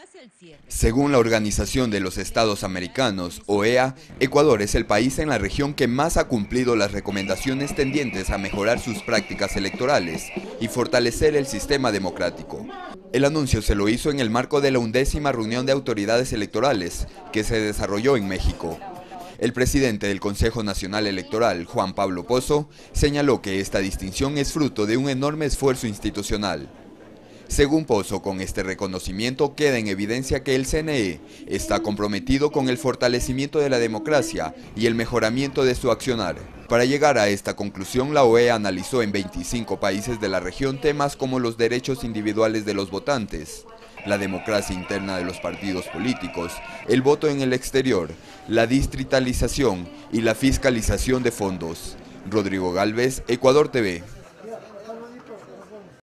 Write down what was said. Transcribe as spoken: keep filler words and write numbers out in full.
Según la Organización de los Estados Americanos, O E A, Ecuador es el país en la región que más ha cumplido las recomendaciones tendientes a mejorar sus prácticas electorales y fortalecer el sistema democrático. El anuncio se lo hizo en el marco de la undécima reunión de autoridades electorales que se desarrolló en México. El presidente del Consejo Nacional Electoral, Juan Pablo Pozo, señaló que esta distinción es fruto de un enorme esfuerzo institucional. Según Pozo, con este reconocimiento queda en evidencia que el C N E está comprometido con el fortalecimiento de la democracia y el mejoramiento de su accionar. Para llegar a esta conclusión, la O E A analizó en veinticinco países de la región temas como los derechos individuales de los votantes, la democracia interna de los partidos políticos, el voto en el exterior, la distritalización y la fiscalización de fondos. Rodrigo Gálvez, Ecuador T V.